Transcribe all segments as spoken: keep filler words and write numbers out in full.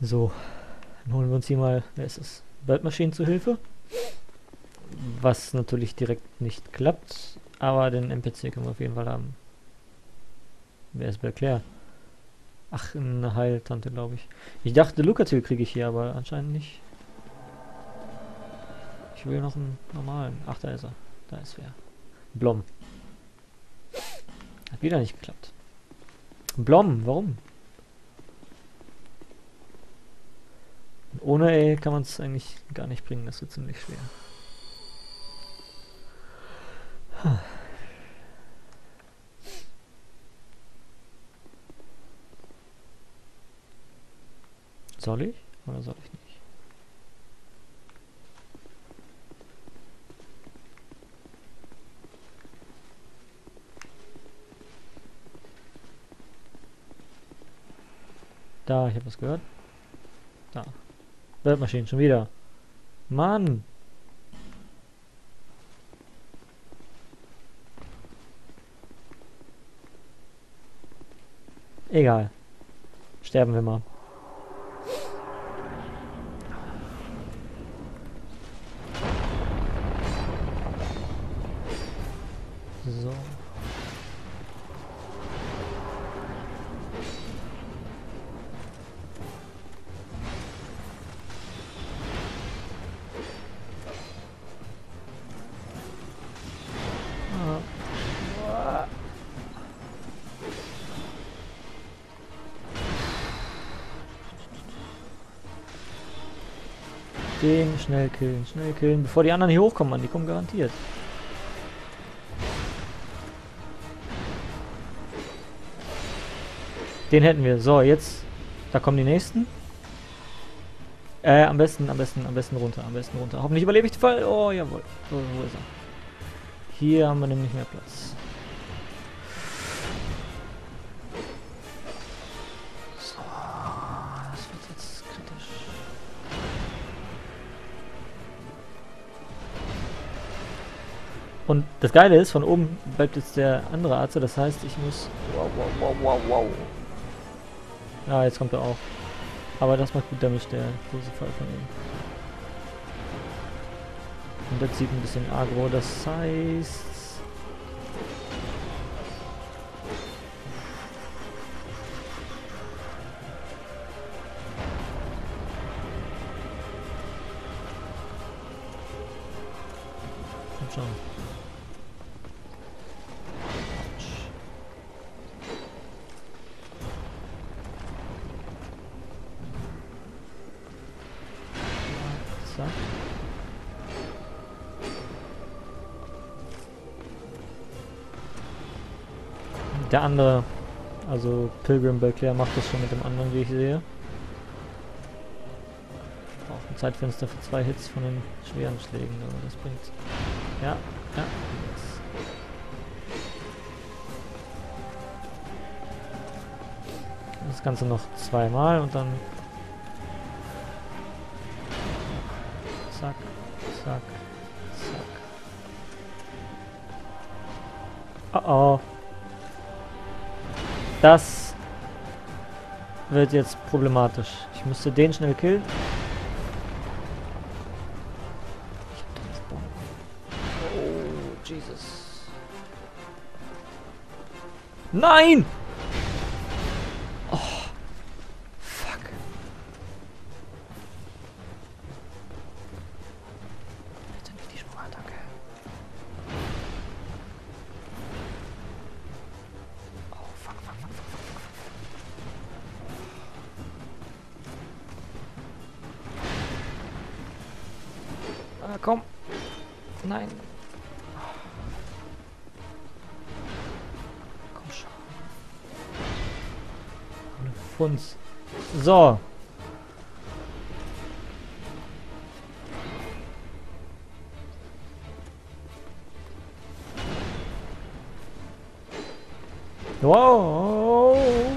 So, dann holen wir uns hier mal, wer ist es? Weltmaschinen zu Hilfe. Was natürlich direkt nicht klappt, aber den N P C können wir auf jeden Fall haben. Wer ist Belclair? Ach, eine Heiltante, glaube ich. Ich dachte, Lucatil kriege ich hier, aber anscheinend nicht. Ich will noch einen normalen. Ach, da ist er. Da ist wer. Blom. Hat wieder nicht geklappt. Blom, warum? Und ohne E kann man es eigentlich gar nicht bringen, das wird ziemlich schwer. Huh. Soll ich? Oder soll ich nicht? Da, ich habe was gehört. Da. Weltmaschinen, schon wieder. Mann! Egal. Sterben wir mal. So. Den schnell killen, schnell killen, bevor die anderen hier hochkommen, Mann. Die kommen garantiert. Den hätten wir. So, jetzt. Da kommen die nächsten. Äh, am besten, am besten, am besten runter, am besten runter. Hoffentlich überlebe ich den Fall. Oh, jawohl. So, wo ist er? Hier haben wir nämlich mehr Platz. So, das wird jetzt kritisch. Und das Geile ist, von oben bleibt jetzt der andere Arzt, das heißt, ich muss... Wow, wow, wow, wow, wow. Ja, jetzt kommt er auch. Aber das macht gut Damage, der große Fall von ihm. Und das zieht ein bisschen aggro, das heißt... Kommt schon. Zack. Der andere, also Pilgrim Belclair macht das schon mit dem anderen, wie ich sehe. Braucht ein Zeitfenster für zwei Hits von den schweren Schlägen, aber das bringt... Ja, ja. Das Ganze noch zweimal und dann... Zack, zack, zack. Oh oh. Das wird jetzt problematisch. Ich müsste den schnell killen. Ich hab doch das Bomben. Oh, Jesus. Nein! Oh. Fuck. Bitte nicht die Sprungattacke. Oh, fuck, fuck, fuck, fuck, fuck, fuck. Ah, komm. Nein. Komm schon. Eine Funz. So. Wow.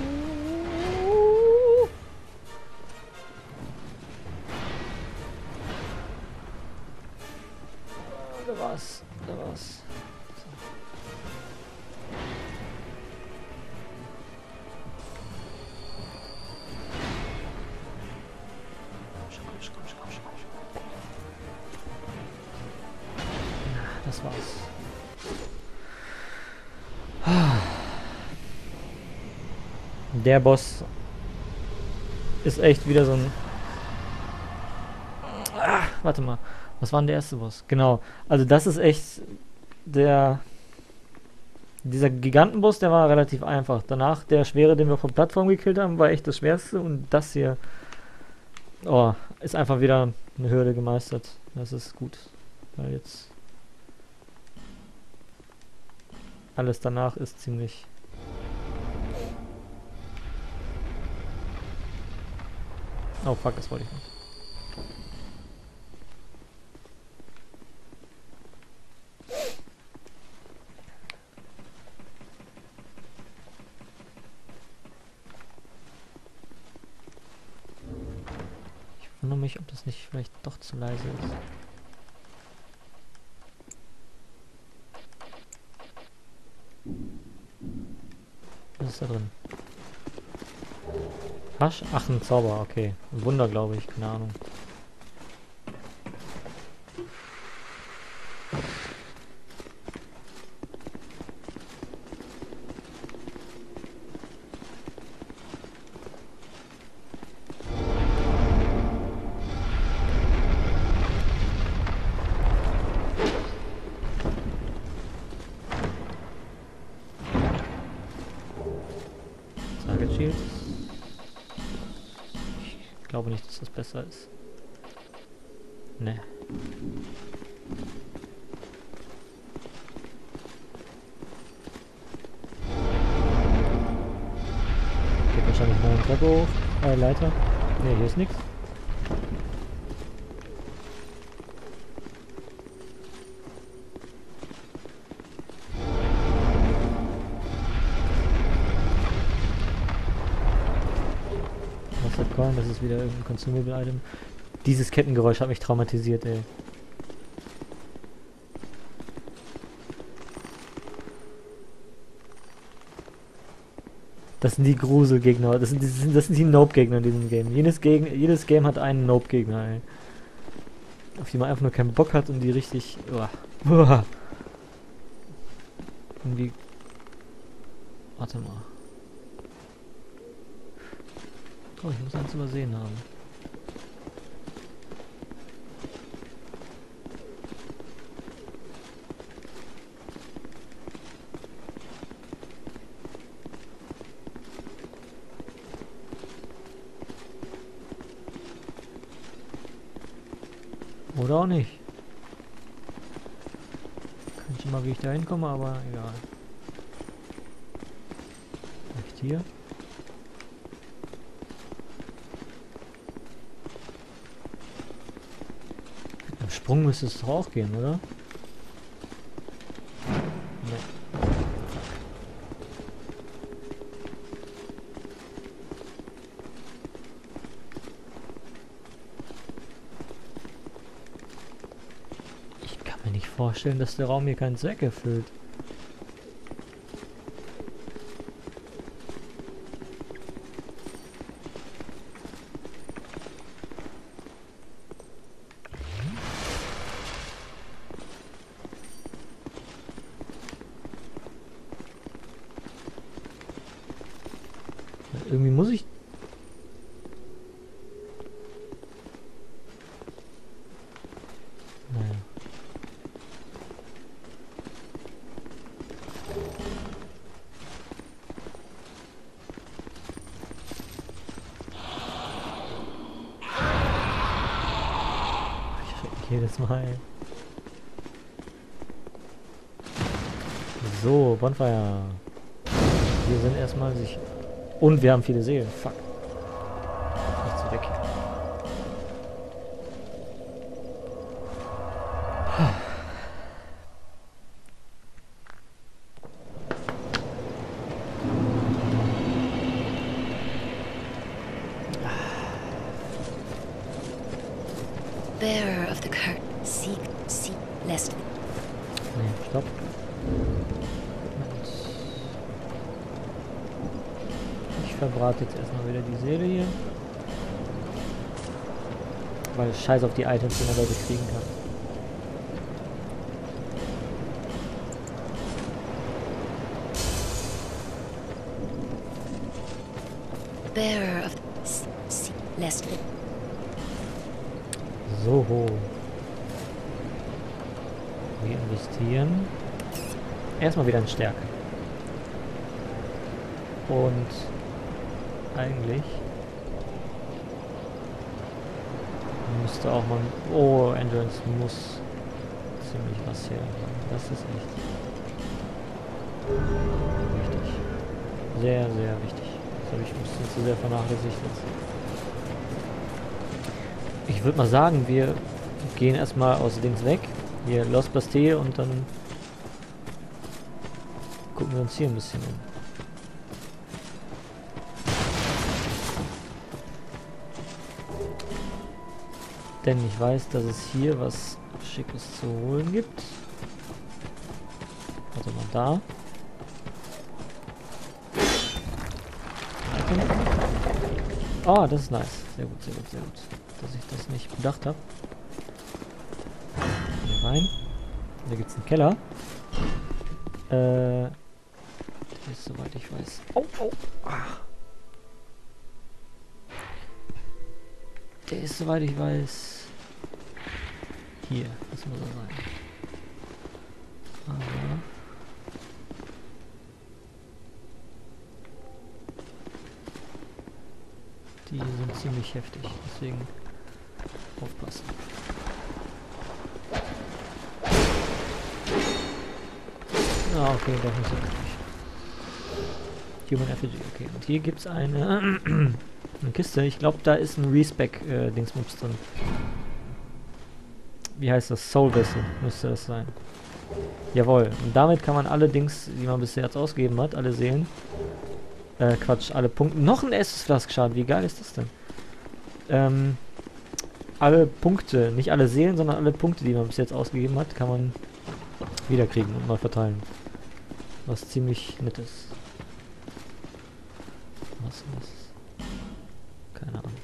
Da war's. Da war's. So. das war's. Der Boss ist echt wieder so ein... Ah, warte mal. Was war denn der erste Boss? Genau. Also das ist echt der... Dieser Gigantenboss, der war relativ einfach. Danach der schwere, den wir von Plattform gekillt haben, war echt das schwerste. Und das hier... Oh, ist einfach wieder eine Hürde gemeistert. Das ist gut. Weil jetzt... Alles danach ist ziemlich... Oh fuck, das wollte ich nicht. Ich wundere mich, ob das nicht vielleicht doch zu leise ist. Was ist da drin? Hasch? Ach, ein Zauber, okay. Ein Wunder, glaube ich, keine Ahnung. Target Shield. Ich glaube nicht, dass das besser ist. Ne. Geht wahrscheinlich mal eine Treppe hoch. Äh, Leiter. Ne, hier ist nichts. Wasserkorn, das ist wieder irgendein Consumable-Item. Dieses Kettengeräusch hat mich traumatisiert, ey. Das sind die Gruselgegner. Das sind, das sind, das sind die Nope-Gegner in diesem Game. Jedes, Geg jedes Game hat einen Nope-Gegner, ey. Auf die man einfach nur keinen Bock hat und die richtig... Uah. Uah. Irgendwie... Warte mal. Oh, ich muss eins übersehen haben. Oder auch nicht. Kann schon mal, wie ich da hinkomme, aber egal. Nicht hier. Am Sprung müsste es doch auch gehen, oder? Nee. Ich kann mir nicht vorstellen, dass der Raum hier keinen Zweck erfüllt. Irgendwie muss ich... Naja. Ich jedes Mal, ey. So, Bonfire. Wir sind erstmal sich... Und wir haben viele Seelen. Fuck. Nicht so weg. Bearer of the curtain, seek, seek, lest. Nee, stopp. Ich verbrate jetzt erstmal wieder die Seele hier. Weil scheiß auf die Items, die man Leute kriegen kann. bearer of S- S- Lest. So. Wir investieren. Erstmal wieder in Stärke. Und eigentlich müsste auch mal... Oh, Endurance muss ziemlich was her. Das ist echt wichtig. Sehr, sehr wichtig. Das habe ich ein bisschen zu sehr vernachlässigt jetzt. Ich würde mal sagen, wir gehen erstmal aus Dings weg. Hier, Los Bastille, und dann gucken wir uns hier ein bisschen um. Denn ich weiß, dass es hier was Schickes zu holen gibt. Warte mal, da. Ah, das ist nice. Sehr gut, sehr gut, sehr gut. Dass ich das nicht bedacht habe. Hier rein. Da gibt es einen Keller. Äh, der ist, soweit ich weiß. Oh, oh. Ah. Der ist, soweit ich weiß, hier. Das muss er sein. Aber die sind ziemlich heftig. Deswegen aufpassen. Ah, okay, doch nicht so wirklich. Human Effigy, okay. Und hier gibt es eine, eine Kiste. Ich glaube, da ist ein Respec-Dingsbums drin. Wie heißt das? Soul Vessel müsste das sein. Jawohl. Und damit kann man alle Dings, die man bisher jetzt ausgegeben hat, alle Seelen, äh, Quatsch, alle Punkte. Noch ein Estus-Flask-Schaden. Wie geil ist das denn? Ähm, alle Punkte, nicht alle Seelen, sondern alle Punkte, die man bis jetzt ausgegeben hat, kann man wiederkriegen und mal verteilen. Was ziemlich nett ist. Was ist das? Keine Ahnung.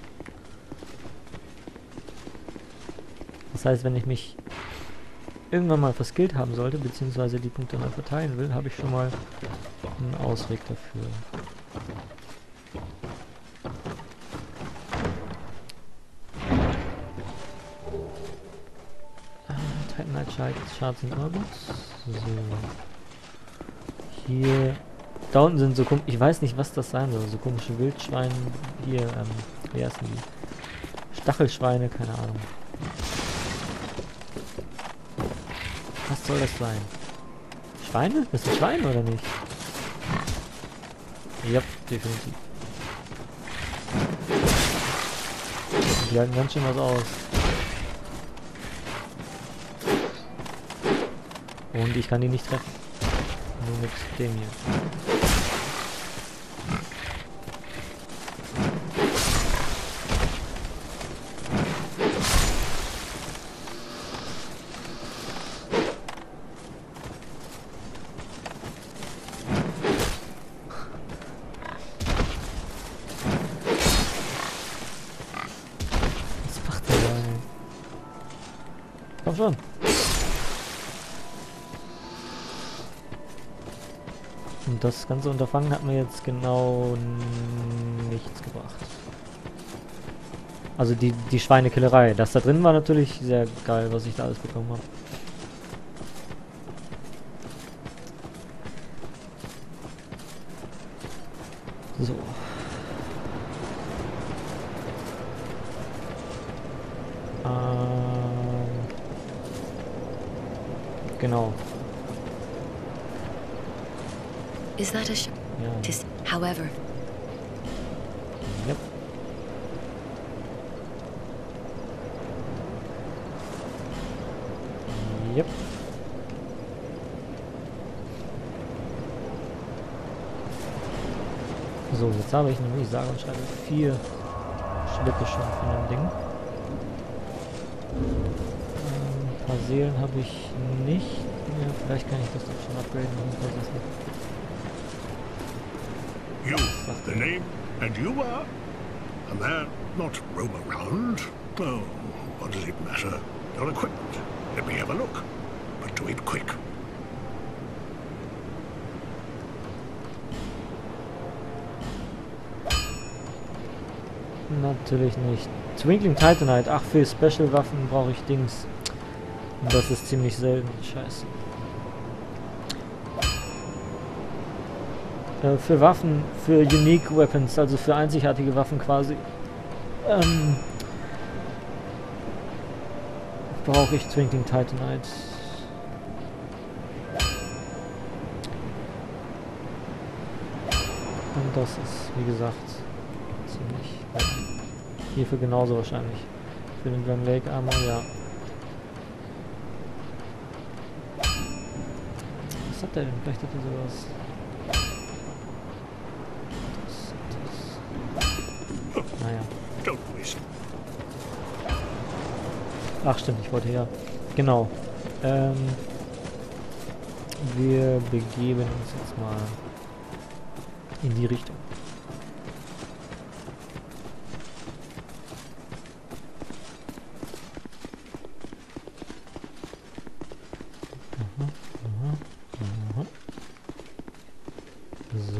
Das heißt, wenn ich mich irgendwann mal verskillt haben sollte, beziehungsweise die Punkte mal verteilen will, habe ich schon mal einen Ausweg dafür. Äh, Titanite Shards sind immer gut. So. Hier. Da unten sind so komische. Ich weiß nicht, was das sein soll. So komische Wildschweine. Hier, ähm, wie heißen die? Stachelschweine, keine Ahnung. Was soll das sein? Schweine? Das sind Schweine oder nicht? Ja, definitiv. Die halten ganz schön was aus. Und ich kann die nicht treffen. Nur mit dem hier. Was macht der da? Komm schon. Und das ganze Unterfangen hat mir jetzt genau nichts gebracht. Also die, die Schweinekillerei. Das da drin war natürlich sehr geil, was ich da alles bekommen habe. So. Ähm, genau. Is that a sh- Ja. Tis, however, Yep. Yep. So, jetzt habe ich nämlich sage und schreibe vier Schlippe schon von dem Ding. Ähm, ein paar Seelen habe ich nicht mehr. Vielleicht kann ich das doch schon upgraden. Ich weiß es nicht. You, the name, and you are? A man, not roam around. Oh, what does it matter? Your equipment. Let me have a look. But do it quick. Natürlich nicht. Twinkling Titanite. Ach, für Special-Waffen brauche ich Dings. Und das ist ziemlich selten. Scheiße. Äh, für Waffen, für Unique Weapons, also für einzigartige Waffen quasi, ähm, brauche ich Twinkling Titanite. Und das ist, wie gesagt, ziemlich... Hierfür genauso wahrscheinlich. Für den Grand Lake Armor, ja. Was hat der denn? Vielleicht hat er sowas... Das, das. Naja. Ach stimmt, ich wollte ja... Genau. Ähm... Wir begeben uns jetzt mal in die Richtung. Aha, aha, aha. So.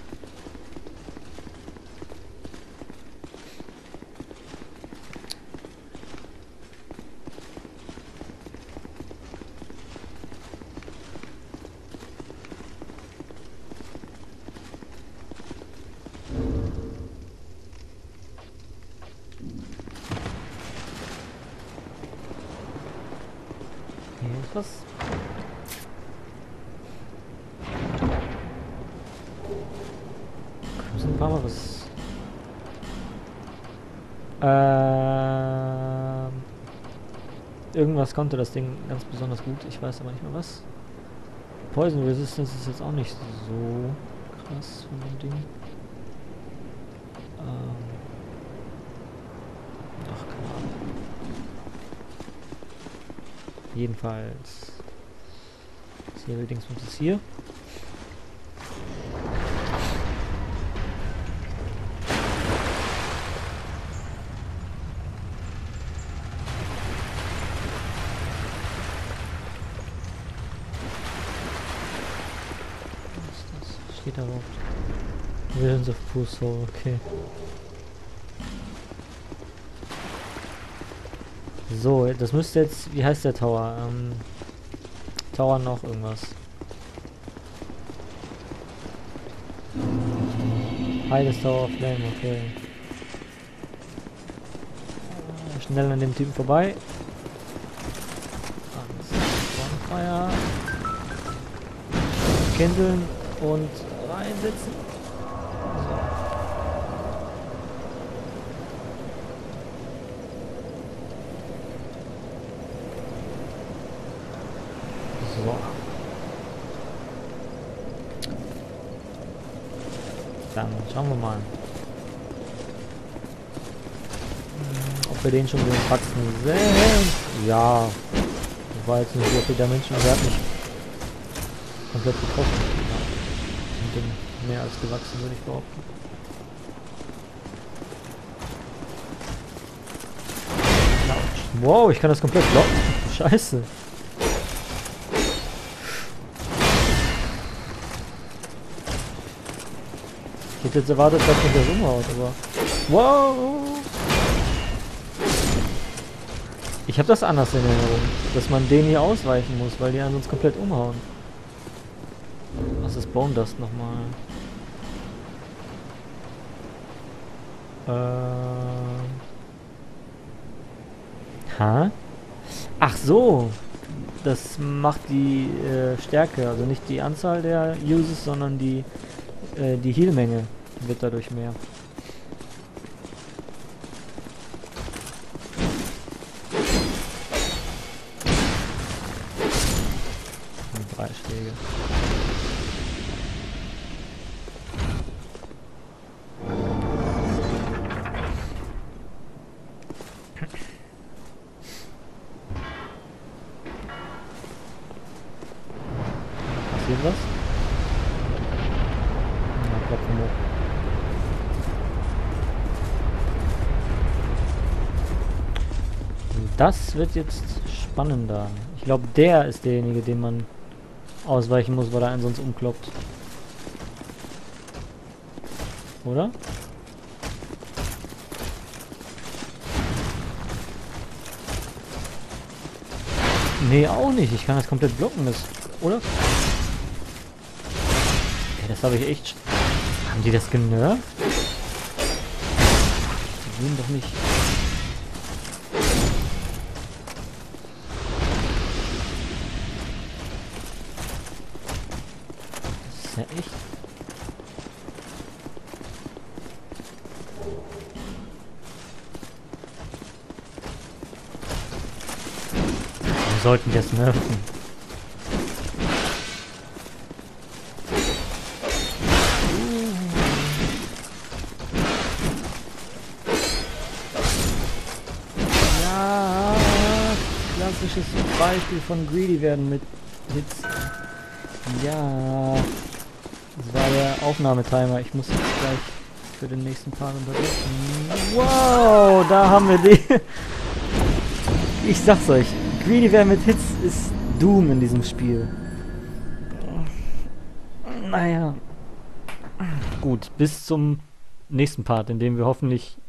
Hier ist was. Crimson Power, was? Ähm. Irgendwas konnte das Ding ganz besonders gut. Ich weiß aber nicht mehr was. Poison Resistance ist jetzt auch nicht so krass von dem Ding. Ähm. Ach, keine Ahnung. Jedenfalls. Das hier allerdings ist hier. Was ist das? Steht da überhaupt? Visions of Puso, okay. So, das müsste jetzt, wie heißt der Tower? Ähm, Tower noch irgendwas. Highest Tower of Flame, okay. Äh, schnell an dem Typen vorbei. Bonfire. Kindeln und reinsetzen. So. Dann schauen wir mal, hm, ob wir den schon so wachsen sehen. Ja, das war jetzt nicht so viel der Menschen, aber er hat mich komplett getroffen. Ja. Und bin mehr als gewachsen, würde ich behaupten. Wow, ich kann das komplett blocken. Scheiße. Ich hätte jetzt erwartet, dass man das umhaut, aber... Wow! Ich habe das anders in Erinnerung, dass man den hier ausweichen muss, weil die einen sonst komplett umhauen. Was ist Bone Dust nochmal? Ähm... Ha? Ach so! Das macht die äh, Stärke, also nicht die Anzahl der Uses, sondern die, äh, die Heal-Menge wird dadurch mehr. Und drei Schläge. Passiert was? Ja, klopfen hoch. Das wird jetzt spannender. Ich glaube, der ist derjenige, den man ausweichen muss, weil er einen sonst umkloppt. Oder? Nee, auch nicht. Ich kann das komplett blocken, das, oder? Okay, das habe ich echt... Haben die das genervt? Die gehen doch nicht... Das ist ja echt... Wir sollten das nerven. Ja, klassisches Beispiel von Greedy werden mit Hits. Ja, das war der Aufnahmetimer. Ich muss jetzt gleich für den nächsten Part unterbrechen. Wow, da haben wir die. Ich sag's euch, Greedy Ware mit Hits ist Doom in diesem Spiel. Naja. Gut, bis zum nächsten Part, in dem wir hoffentlich